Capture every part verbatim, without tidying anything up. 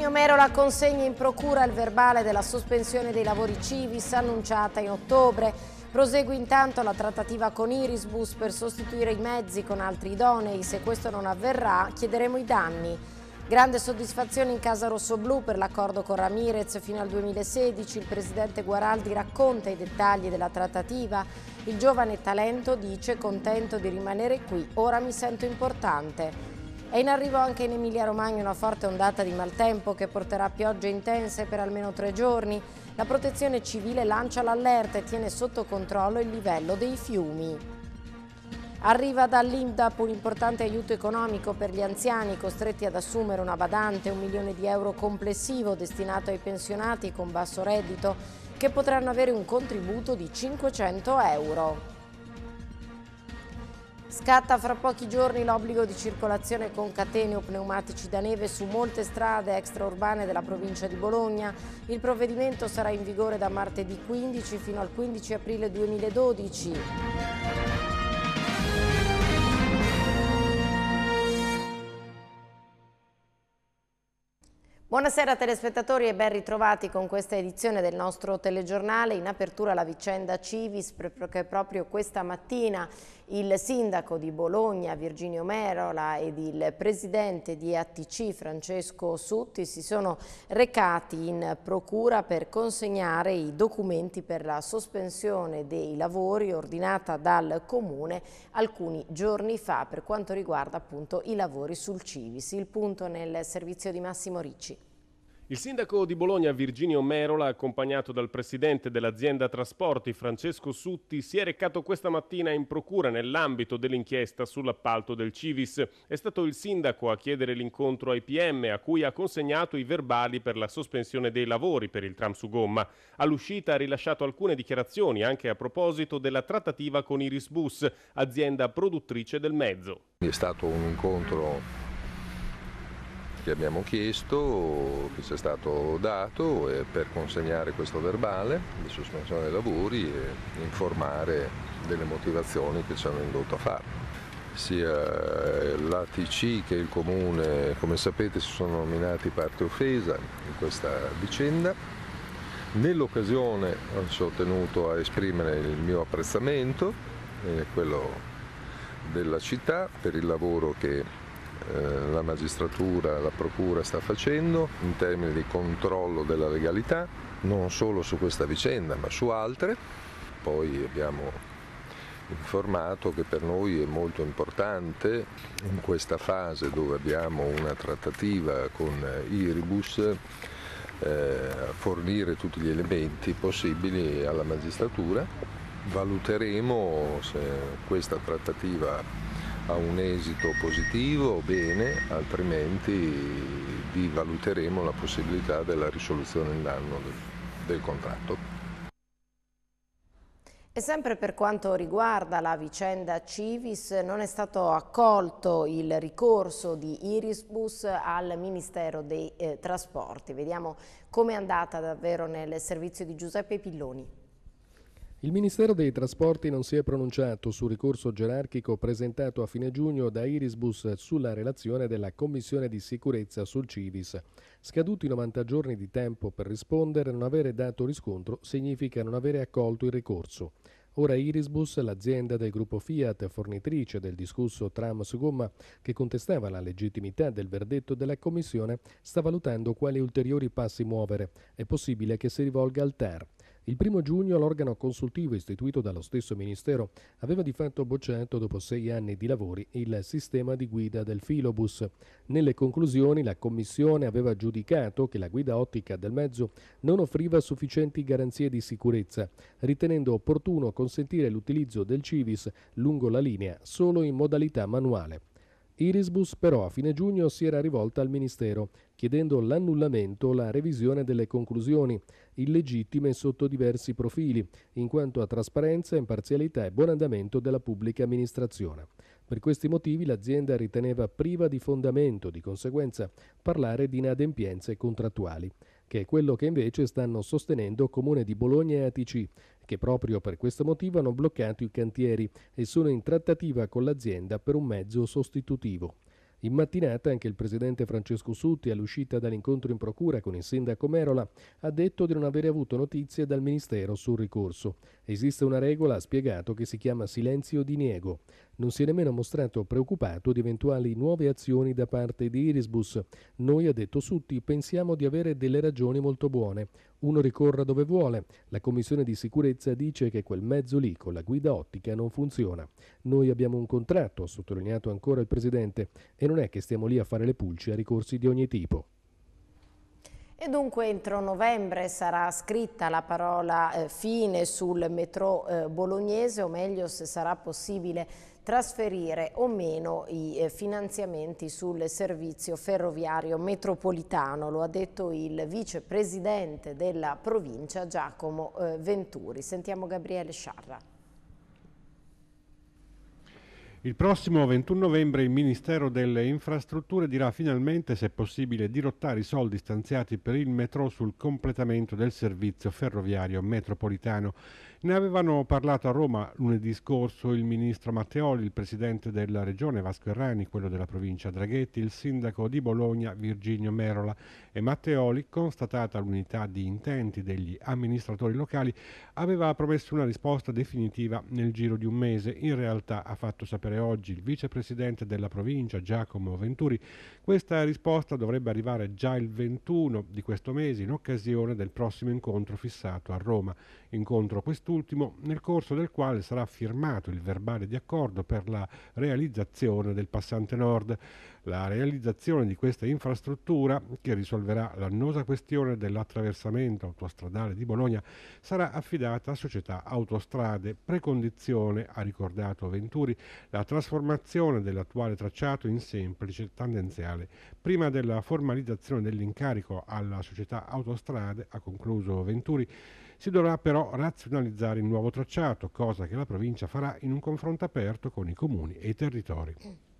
Virginio Merola consegna in procura il verbale della sospensione dei lavori Civis annunciata in ottobre. Prosegue intanto la trattativa con Irisbus per sostituire i mezzi con altri idonei. Se questo non avverrà, chiederemo i danni. Grande soddisfazione in casa rossoblù per l'accordo con Ramirez fino al duemilasedici. Il presidente Guaraldi racconta i dettagli della trattativa. Il giovane talento dice: contento di rimanere qui, ora mi sento importante. È in arrivo anche in Emilia-Romagna una forte ondata di maltempo che porterà piogge intense per almeno tre giorni. La Protezione Civile lancia l'allerta e tiene sotto controllo il livello dei fiumi. Arriva dall'I N P D A P un importante aiuto economico per gli anziani costretti ad assumere una badante, un milione di euro complessivo destinato ai pensionati con basso reddito che potranno avere un contributo di cinquecento euro. Scatta fra pochi giorni l'obbligo di circolazione con catene o pneumatici da neve su molte strade extraurbane della provincia di Bologna. Il provvedimento sarà in vigore da martedì quindici fino al quindici aprile duemiladodici. Buonasera telespettatori e ben ritrovati con questa edizione del nostro telegiornale. In apertura la vicenda Civis, perché proprio questa mattina il sindaco di Bologna Virginio Merola ed il presidente di A T C Francesco Sutti si sono recati in procura per consegnare i documenti per la sospensione dei lavori ordinata dal Comune alcuni giorni fa per quanto riguarda appunto i lavori sul Civis. Il punto nel servizio di Massimo Ricci. Il sindaco di Bologna Virginio Merola, accompagnato dal presidente dell'azienda trasporti Francesco Sutti, si è recato questa mattina in procura nell'ambito dell'inchiesta sull'appalto del Civis. È stato il sindaco a chiedere l'incontro ai P M, a cui ha consegnato i verbali per la sospensione dei lavori per il tram su gomma. All'uscita ha rilasciato alcune dichiarazioni anche a proposito della trattativa con Irisbus, azienda produttrice del mezzo. È stato un incontro che abbiamo chiesto, che ci è stato dato eh, per consegnare questo verbale di sospensione dei lavori e informare delle motivazioni che ci hanno indotto a farlo. Sia l'A T C che il Comune, come sapete, si sono nominati parte offesa in questa vicenda. Nell'occasione ho tenuto a esprimere il mio apprezzamento e quello della città per il lavoro che la magistratura, la procura sta facendo in termini di controllo della legalità, non solo su questa vicenda ma su altre. Poi abbiamo informato che per noi è molto importante in questa fase dove abbiamo una trattativa con Irisbus eh, fornire tutti gli elementi possibili alla magistratura. Valuteremo se questa trattativa ha un esito positivo, bene, altrimenti vi valuteremo la possibilità della risoluzione in danno del, del contratto. E sempre per quanto riguarda la vicenda Civis, non è stato accolto il ricorso di Irisbus al Ministero dei eh, Trasporti. Vediamo com'è andata davvero nel servizio di Giuseppe Pilloni. Il Ministero dei Trasporti non si è pronunciato sul ricorso gerarchico presentato a fine giugno da Irisbus sulla relazione della Commissione di sicurezza sul Civis. Scaduti novanta giorni di tempo per rispondere, non avere dato riscontro significa non avere accolto il ricorso. Ora Irisbus, l'azienda del gruppo Fiat, fornitrice del discusso tram su gomma, che contestava la legittimità del verdetto della Commissione, sta valutando quali ulteriori passi muovere. È possibile che si rivolga al T A R. Il primo giugno l'organo consultivo istituito dallo stesso Ministero aveva di fatto bocciato, dopo sei anni di lavori, il sistema di guida del filobus. Nelle conclusioni la Commissione aveva giudicato che la guida ottica del mezzo non offriva sufficienti garanzie di sicurezza, ritenendo opportuno consentire l'utilizzo del Civis lungo la linea solo in modalità manuale. Irisbus però a fine giugno si era rivolta al Ministero chiedendo l'annullamento o la revisione delle conclusioni, illegittime sotto diversi profili, in quanto a trasparenza, imparzialità e buon andamento della pubblica amministrazione. Per questi motivi l'azienda riteneva priva di fondamento, di conseguenza, parlare di inadempienze contrattuali, che è quello che invece stanno sostenendo Comune di Bologna e A T C, che proprio per questo motivo hanno bloccato i cantieri e sono in trattativa con l'azienda per un mezzo sostitutivo. In mattinata anche il presidente Francesco Sutti, all'uscita dall'incontro in procura con il sindaco Merola, ha detto di non avere avuto notizie dal Ministero sul ricorso. Esiste una regola, ha spiegato, che si chiama silenzio diniego. Non si è nemmeno mostrato preoccupato di eventuali nuove azioni da parte di Irisbus. Noi, ha detto Sutti, pensiamo di avere delle ragioni molto buone. Uno ricorra dove vuole. La commissione di sicurezza dice che quel mezzo lì con la guida ottica non funziona. Noi abbiamo un contratto, ha sottolineato ancora il presidente, e non è che stiamo lì a fare le pulci a ricorsi di ogni tipo. E dunque entro novembre sarà scritta la parola eh, fine sul metro eh, bolognese, o meglio se sarà possibile trasferire o meno i eh, finanziamenti sul servizio ferroviario metropolitano. Lo ha detto il vicepresidente della provincia Giacomo eh, Venturi. Sentiamo Gabriele Sciarra. Il prossimo ventuno novembre il Ministero delle Infrastrutture dirà finalmente se è possibile dirottare i soldi stanziati per il metro sul completamento del servizio ferroviario metropolitano. Ne avevano parlato a Roma lunedì scorso il ministro Matteoli, il presidente della regione Vasco Errani, quello della provincia Draghetti, il sindaco di Bologna Virginio Merola, e Matteoli, constatata l'unità di intenti degli amministratori locali, aveva promesso una risposta definitiva nel giro di un mese. In realtà, ha fatto sapere oggi il vicepresidente della provincia Giacomo Venturi, questa risposta dovrebbe arrivare già il ventuno di questo mese, in occasione del prossimo incontro fissato a Roma. Incontro quest'ultimo nel corso del quale sarà firmato il verbale di accordo per la realizzazione del passante nord. La realizzazione di questa infrastruttura, che risolverà l'annosa questione dell'attraversamento autostradale di Bologna, sarà affidata a Società Autostrade. Precondizione, ha ricordato Venturi, la trasformazione dell'attuale tracciato in semplice tangenziale. Prima della formalizzazione dell'incarico alla Società Autostrade, ha concluso Venturi, si dovrà però razionalizzare il nuovo tracciato, cosa che la provincia farà in un confronto aperto con i comuni e i territori.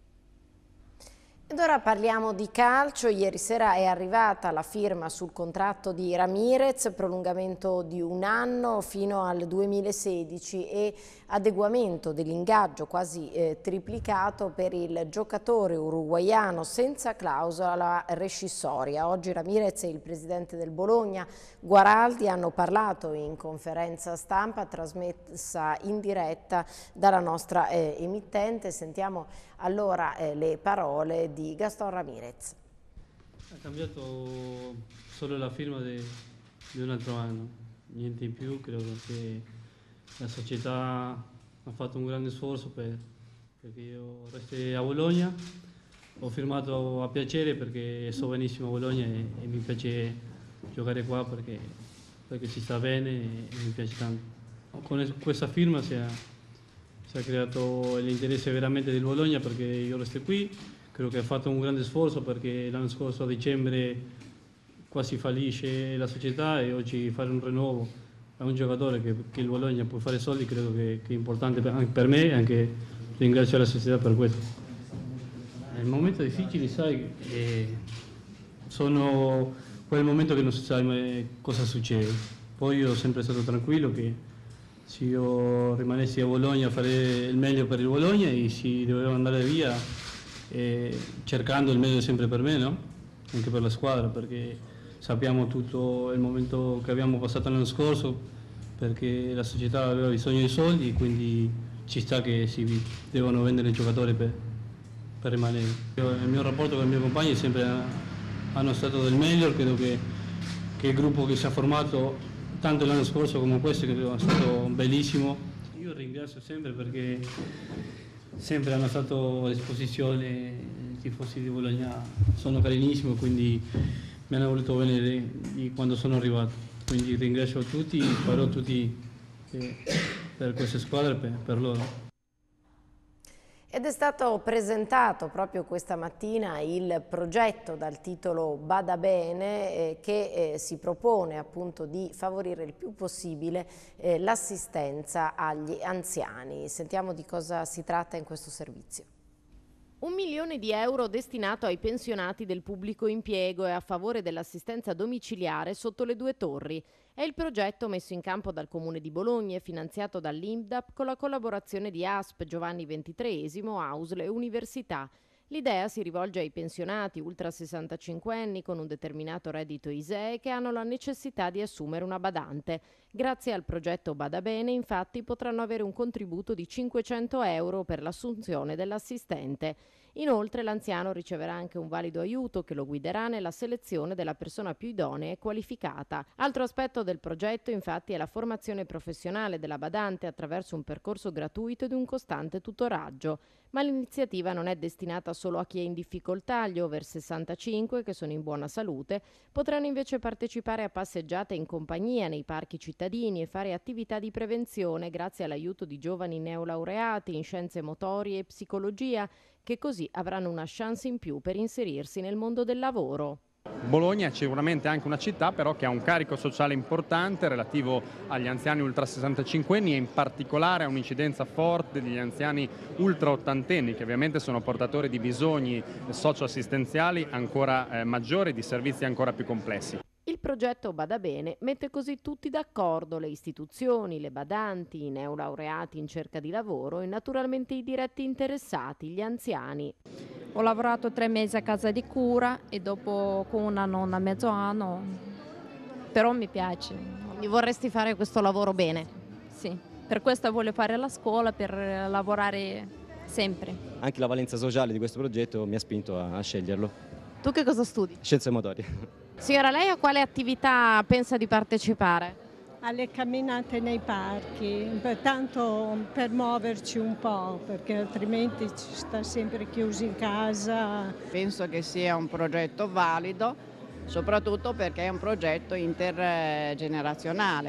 Ed ora parliamo di calcio. Ieri sera è arrivata la firma sul contratto di Ramirez, prolungamento di un anno fino al duemilasedici e adeguamento dell'ingaggio quasi eh, triplicato per il giocatore uruguaiano senza clausola rescissoria. Oggi Ramirez e il presidente del Bologna Guaraldi hanno parlato in conferenza stampa trasmessa in diretta dalla nostra eh, emittente. Sentiamo allora eh, le parole di Gastón Ramirez. Ha cambiato solo la firma di un altro anno, niente in più. Credo che la società ha fatto un grande sforzo per, perché io resti a Bologna. Ho firmato a piacere perché so benissimo a Bologna e, e mi piace giocare qua perché, perché si sta bene e, e mi piace tanto. Con questa firma si è, si è creato l'interesse veramente del Bologna perché io resto qui. Credo che ha fatto un grande sforzo perché l'anno scorso a dicembre quasi fallisce la società e oggi fare un rinnovo a un giocatore che, che il Bologna può fare soldi credo che, che è importante per, anche per me e anche ringrazio la società per questo. Nel momento difficile, sai, eh, sono quel momento che non si sa mai cosa succede. Poi io sono sempre stato tranquillo che se io rimanessi a Bologna a fare il meglio per il Bologna e se dovevo andare via eh, cercando il meglio sempre per me, no? Anche per la squadra, perché sappiamo tutto il momento che abbiamo passato l'anno scorso, perché la società aveva bisogno di soldi e quindi ci sta che si devono vendere i giocatori per, per rimanere. Io, il mio rapporto con i miei compagni sempre hanno stato del meglio, credo che, che il gruppo che si è formato tanto l'anno scorso come questo credo è stato bellissimo. Io ringrazio sempre perché sempre hanno stato a disposizione i tifosi di Bologna, sono carinissimi, quindi mi hanno voluto bene di, di quando sono arrivato. Quindi ringrazio tutti e farò tutti eh, per queste squadre, per, per loro. Ed è stato presentato proprio questa mattina il progetto dal titolo Bada Bene eh, che eh, si propone appunto di favorire il più possibile eh, l'assistenza agli anziani. Sentiamo di cosa si tratta in questo servizio. Un milione di euro destinato ai pensionati del pubblico impiego e a favore dell'assistenza domiciliare sotto le due torri. È il progetto messo in campo dal Comune di Bologna e finanziato dall'I N P D A P con la collaborazione di A S P, Giovanni ventitreesimo, A U S L e Università. L'idea si rivolge ai pensionati ultra sessantacinque anni con un determinato reddito I S E E che hanno la necessità di assumere una badante. Grazie al progetto Bada Bene, infatti, potranno avere un contributo di cinquecento euro per l'assunzione dell'assistente. Inoltre l'anziano riceverà anche un valido aiuto che lo guiderà nella selezione della persona più idonea e qualificata. Altro aspetto del progetto, infatti, è la formazione professionale della badante attraverso un percorso gratuito ed un costante tutoraggio. Ma l'iniziativa non è destinata solo a chi è in difficoltà. Gli over sessantacinque, che sono in buona salute, potranno invece partecipare a passeggiate in compagnia nei parchi cittadini e fare attività di prevenzione grazie all'aiuto di giovani neolaureati in scienze motorie e psicologia, che così avranno una chance in più per inserirsi nel mondo del lavoro. Bologna è sicuramente anche una città però che ha un carico sociale importante relativo agli anziani ultra sessantacinque anni e in particolare ha un'incidenza forte degli anziani ultra ottantenni che ovviamente sono portatori di bisogni socioassistenziali ancora eh, maggiori, di servizi ancora più complessi. Il progetto Bada Bene mette così tutti d'accordo, le istituzioni, le badanti, i neolaureati in cerca di lavoro e naturalmente i diretti interessati, gli anziani. Ho lavorato tre mesi a casa di cura e dopo con una nonna mezzo anno, però mi piace. Quindi vorresti fare questo lavoro bene? Sì, per questo voglio fare la scuola, per lavorare sempre. Anche la valenza sociale di questo progetto mi ha spinto a, a sceglierlo. Tu che cosa studi? Scienze motorie. Signora, lei a quale attività pensa di partecipare? Alle camminate nei parchi, tanto per muoverci un po', perché altrimenti ci sta sempre chiusi in casa. Penso che sia un progetto valido, soprattutto perché è un progetto intergenerazionale.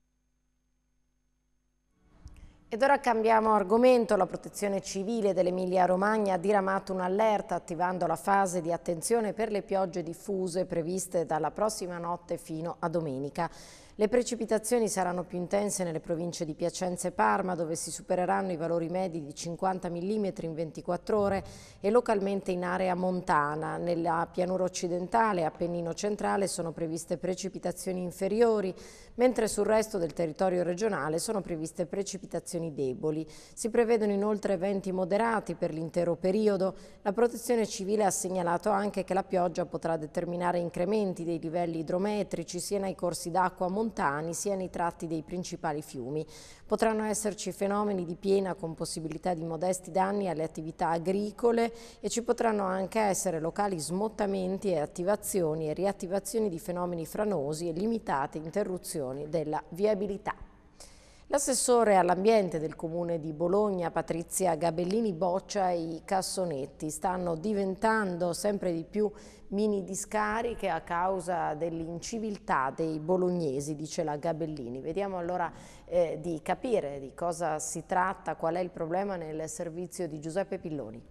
Ed ora cambiamo argomento. La Protezione Civile dell'Emilia-Romagna ha diramato un'allerta attivando la fase di attenzione per le piogge diffuse previste dalla prossima notte fino a domenica. Le precipitazioni saranno più intense nelle province di Piacenza e Parma, dove si supereranno i valori medi di cinquanta millimetri in ventiquattro ore e localmente in area montana. Nella pianura occidentale e Appennino centrale sono previste precipitazioni inferiori, mentre sul resto del territorio regionale sono previste precipitazioni deboli. Si prevedono inoltre venti moderati per l'intero periodo. La Protezione Civile ha segnalato anche che la pioggia potrà determinare incrementi dei livelli idrometrici sia nei corsi d'acqua montani sia nei tratti dei principali fiumi. Potranno esserci fenomeni di piena con possibilità di modesti danni alle attività agricole e ci potranno anche essere locali smottamenti e attivazioni e riattivazioni di fenomeni franosi e limitate interruzioni della viabilità. L'assessore all'ambiente del Comune di Bologna, Patrizia Gabellini, boccia i cassonetti. Stanno diventando sempre di più mini discariche a causa dell'inciviltà dei bolognesi, dice la Gabellini. Vediamo allora eh, di capire di cosa si tratta, qual è il problema nel servizio di Giuseppe Pilloni.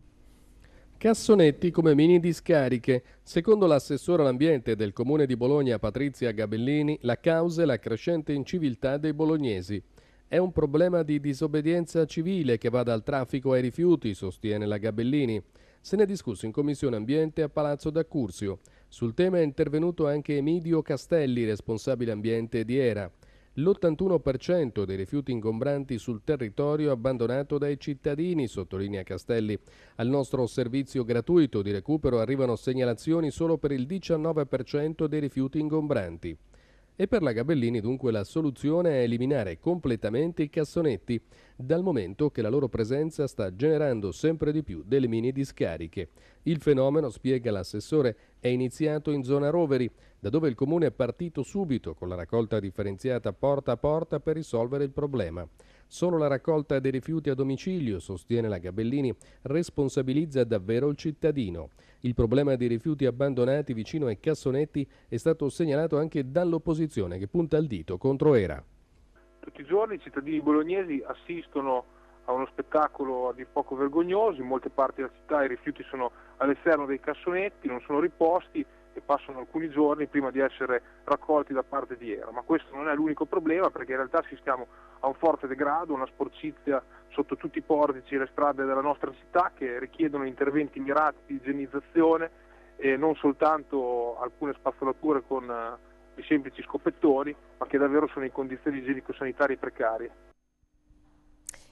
Cassonetti come mini discariche. Secondo l'assessore all'ambiente del Comune di Bologna, Patrizia Gabellini, la causa è la crescente inciviltà dei bolognesi. È un problema di disobbedienza civile che va dal traffico ai rifiuti, sostiene la Gabellini. Se ne è discusso in Commissione Ambiente a Palazzo d'Accursio. Sul tema è intervenuto anche Emidio Castelli, responsabile ambiente di Era. L'ottantuno per cento dei rifiuti ingombranti sul territorio è abbandonato dai cittadini, sottolinea Castelli. Al nostro servizio gratuito di recupero arrivano segnalazioni solo per il diciannove per cento dei rifiuti ingombranti. E per la Gabellini dunque la soluzione è eliminare completamente i cassonetti, dal momento che la loro presenza sta generando sempre di più delle mini discariche. Il fenomeno, spiega l'assessore, è iniziato in zona Roveri, da dove il comune è partito subito con la raccolta differenziata porta a porta per risolvere il problema. Solo la raccolta dei rifiuti a domicilio, sostiene la Gabellini, responsabilizza davvero il cittadino. Il problema dei rifiuti abbandonati vicino ai cassonetti è stato segnalato anche dall'opposizione che punta il dito contro Era. Tutti i giorni i cittadini bolognesi assistono a uno spettacolo a dir poco vergognoso. In molte parti della città i rifiuti sono all'esterno dei cassonetti, non sono riposti e passano alcuni giorni prima di essere raccolti da parte di Era. Ma questo non è l'unico problema, perché in realtà assistiamo a un forte degrado, una sporcizia sotto tutti i portici e le strade della nostra città che richiedono interventi mirati di igienizzazione e non soltanto alcune spazzolature con uh, i semplici scoppettoni, ma che davvero sono in condizioni igienico-sanitarie precarie.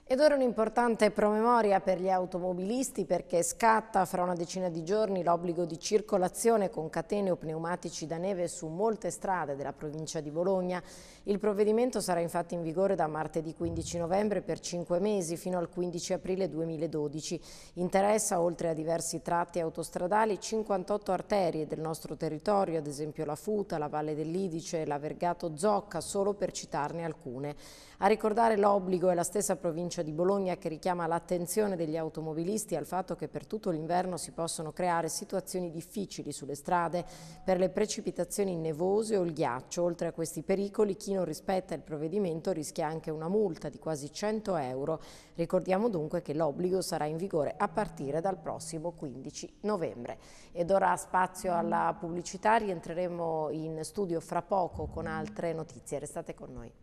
Ed ora un'importante promemoria per gli automobilisti perché scatta fra una decina di giorni l'obbligo di circolazione con catene o pneumatici da neve su molte strade della provincia di Bologna. Il provvedimento sarà infatti in vigore da martedì quindici novembre per cinque mesi fino al quindici aprile duemiladodici. Interessa, oltre a diversi tratti autostradali, cinquantotto arterie del nostro territorio, ad esempio la Futa, la Valle dell'Idice, la Vergato Zocca, solo per citarne alcune. A ricordare l'obbligo è la stessa provincia di Bologna che richiama l'attenzione degli automobilisti al fatto che per tutto l'inverno si possono creare situazioni difficili sulle strade per le precipitazioni nevose o il ghiaccio. Oltre a questi pericoli, chi non rispetta il provvedimento rischia anche una multa di quasi cento euro. Ricordiamo dunque che l'obbligo sarà in vigore a partire dal prossimo quindici novembre. Ed ora spazio alla pubblicità, rientreremo in studio fra poco con altre notizie. Restate con noi.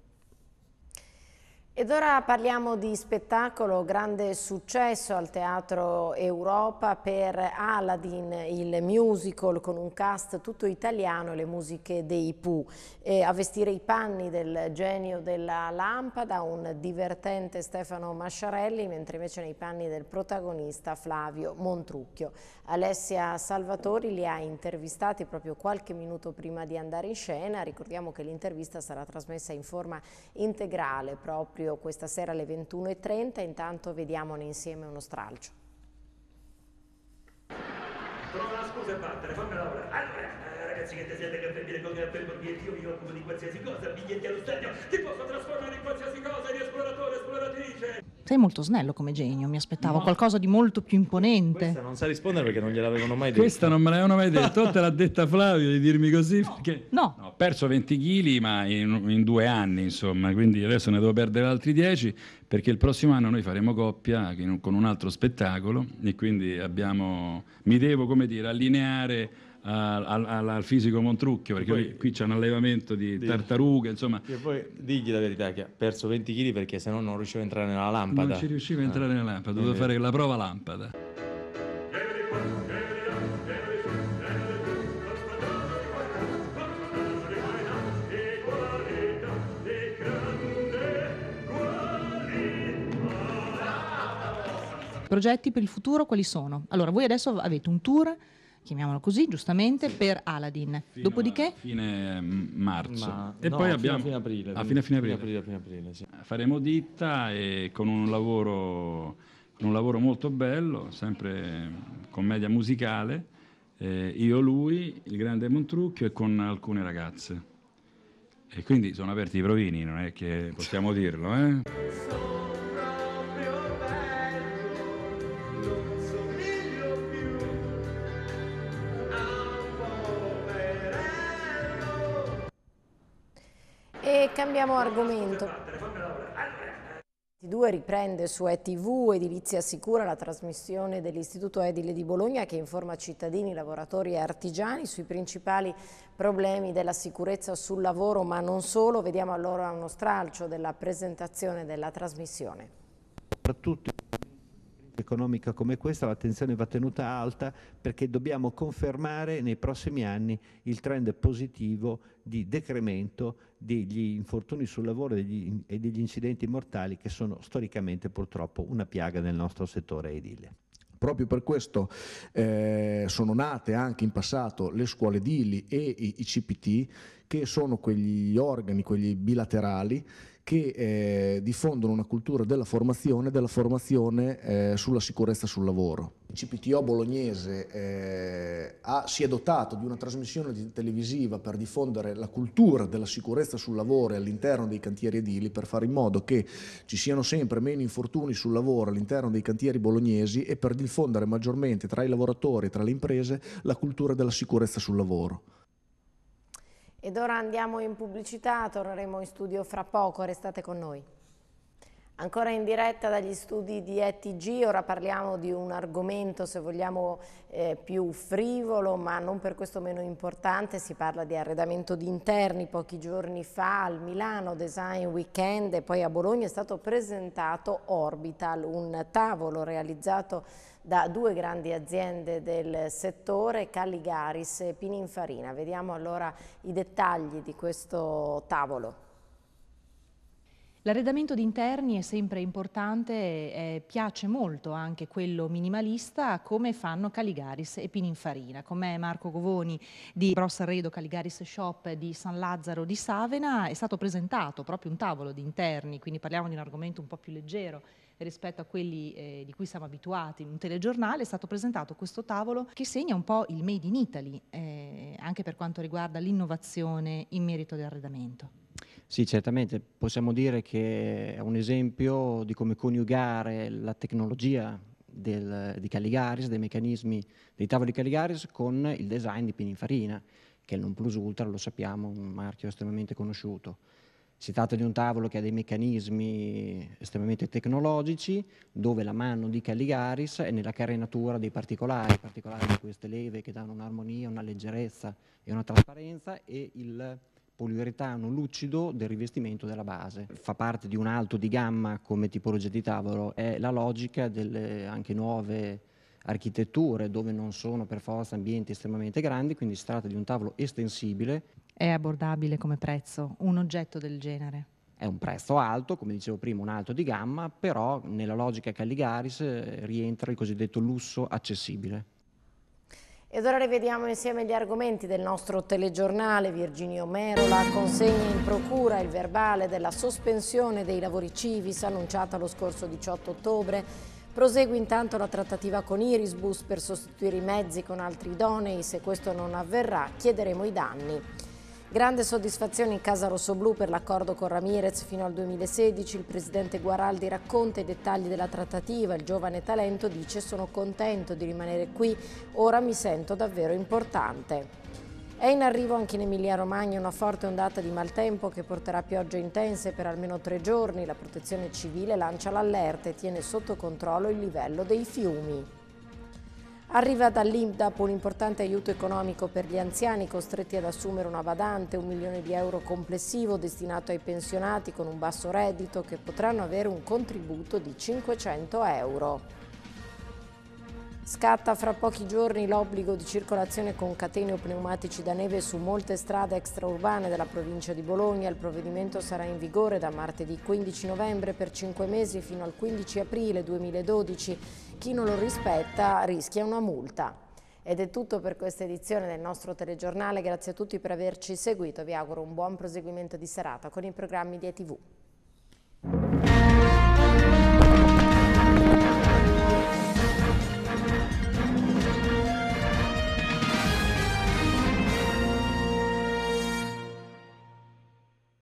Ed ora parliamo di spettacolo, grande successo al Teatro Europa per Aladdin, il musical con un cast tutto italiano e le musiche dei Pooh. E a vestire i panni del genio della lampada un divertente Stefano Masciarelli, mentre invece nei panni del protagonista Flavio Montrucchio. Alessia Salvatori li ha intervistati proprio qualche minuto prima di andare in scena. Ricordiamo che l'intervista sarà trasmessa in forma integrale proprio questa sera alle ventuno e trenta, intanto vediamone insieme uno stralcio. Trova la scusa e vattene, fammi lavorare. Allora, ragazzi che ti siete che femmine con il borghetti, io mi occupo di qualsiasi cosa, biglietti allo stadio, ti posso trasformare in qualsiasi cosa, di esploratore, esploratrice. Sei molto snello come genio, mi aspettavo no. qualcosa di molto più imponente. Questa non sa rispondere perché non gliel'avevano mai detto. Questa non me l'avevano mai detto, te l'ha detta Flavio di dirmi così perché no. no, ho perso venti chili ma in, in due anni insomma, quindi adesso ne devo perdere altri dieci perché il prossimo anno noi faremo coppia con un altro spettacolo e quindi abbiamo, mi devo come dire allineare Al, al, al fisico Montrucchio perché poi, qui c'è un allevamento di tartarughe insomma. E poi digli la verità che ha perso venti chili perché sennò non riusciva a entrare nella lampada. Non ci riusciva a entrare ah. nella lampada, dovevo eh. fare la prova lampada. Progetti per il futuro quali sono? Allora voi adesso avete un tour, chiamiamolo così, giustamente, sì. per Aladdin. Fino Dopodiché? A fine marzo. Ma, e no, poi fino abbiamo... a fine aprile. A fine, fine aprile. Fine aprile, fine aprile sì. Faremo ditta e con un lavoro, con un lavoro molto bello, sempre commedia musicale, eh, io, lui, il grande Montrucchio e con alcune ragazze. E quindi sono aperti i provini, non è che possiamo dirlo, eh? E cambiamo argomento. due riprende su E T V, Edilizia Sicura, la trasmissione dell'Istituto Edile di Bologna che informa cittadini, lavoratori e artigiani sui principali problemi della sicurezza sul lavoro, ma non solo. Vediamo allora uno stralcio della presentazione della trasmissione. Soprattutto economica come questa l'attenzione va tenuta alta perché dobbiamo confermare nei prossimi anni il trend positivo di decremento degli infortuni sul lavoro e degli, e degli incidenti mortali che sono storicamente purtroppo una piaga nel nostro settore edile. Proprio per questo eh, sono nate anche in passato le scuole edili e i, i C P T, che sono quegli organi, quegli bilaterali che eh, diffondono una cultura della formazione, della formazione eh, sulla sicurezza sul lavoro. Il C P T O bolognese eh, ha, si è dotato di una trasmissione televisiva per diffondere la cultura della sicurezza sul lavoro all'interno dei cantieri edili, per fare in modo che ci siano sempre meno infortuni sul lavoro all'interno dei cantieri bolognesi e per diffondere maggiormente tra i lavoratori e tra le imprese la cultura della sicurezza sul lavoro. Ed ora andiamo in pubblicità, torneremo in studio fra poco, restate con noi. Ancora in diretta dagli studi di E T G, ora parliamo di un argomento, se vogliamo, eh, più frivolo, ma non per questo meno importante. Si parla di arredamento di interni. Pochi giorni fa al Milano Design Weekend e poi a Bologna è stato presentato Orbital, un tavolo realizzato da due grandi aziende del settore, Calligaris e Pininfarina. Vediamo allora i dettagli di questo tavolo. L'arredamento di interni è sempre importante, eh, piace molto anche quello minimalista, come fanno Caligaris e Pininfarina. Con me Marco Govoni di Bros Arredo Caligaris Shop di San Lazzaro di Savena. È stato presentato proprio un tavolo di interni, quindi parliamo di un argomento un po' più leggero rispetto a quelli eh, di cui siamo abituati in un telegiornale. È stato presentato questo tavolo che segna un po' il Made in Italy, eh, anche per quanto riguarda l'innovazione in merito all'arredamento. Sì, certamente possiamo dire che è un esempio di come coniugare la tecnologia del, di Caligaris, dei meccanismi dei tavoli Caligaris con il design di Pininfarina, che è il non plus ultra, lo sappiamo, un marchio estremamente conosciuto. Si tratta di un tavolo che ha dei meccanismi estremamente tecnologici, dove la mano di Caligaris è nella carenatura dei particolari, i particolari di queste leve che danno un'armonia, una leggerezza e una trasparenza, e il poliuretano lucido del rivestimento della base. Fa parte di un alto di gamma come tipologia di tavolo, è la logica delle anche nuove architetture dove non sono per forza ambienti estremamente grandi, quindi si tratta di un tavolo estensibile. È abbordabile come prezzo un oggetto del genere? È un prezzo alto, come dicevo prima, un alto di gamma, però nella logica Caligaris rientra il cosiddetto lusso accessibile. Ed ora rivediamo insieme gli argomenti del nostro telegiornale. Virginio Merola consegna in procura il verbale della sospensione dei lavori civis annunciata lo scorso diciotto ottobre. Prosegue intanto la trattativa con Irisbus per sostituire i mezzi con altri idonei. Se questo non avverrà, chiederemo i danni. Grande soddisfazione in Casa Rossoblu per l'accordo con Ramirez fino al duemilasedici. Il presidente Guaraldi racconta i dettagli della trattativa. Il giovane talento dice: sono contento di rimanere qui, ora mi sento davvero importante. È in arrivo anche in Emilia-Romagna una forte ondata di maltempo che porterà piogge intense per almeno tre giorni. La Protezione Civile lancia l'allerta e tiene sotto controllo il livello dei fiumi. Arriva dall'I N P D A P un importante aiuto economico per gli anziani costretti ad assumere una badante, un milione di euro complessivo destinato ai pensionati con un basso reddito che potranno avere un contributo di cinquecento euro. Scatta fra pochi giorni l'obbligo di circolazione con catene o pneumatici da neve su molte strade extraurbane della provincia di Bologna. Il provvedimento sarà in vigore da martedì quindici novembre per cinque mesi fino al quindici aprile duemiladodici. Chi non lo rispetta rischia una multa. Ed è tutto per questa edizione del nostro telegiornale. Grazie a tutti per averci seguito. Vi auguro un buon proseguimento di serata con i programmi di E T V.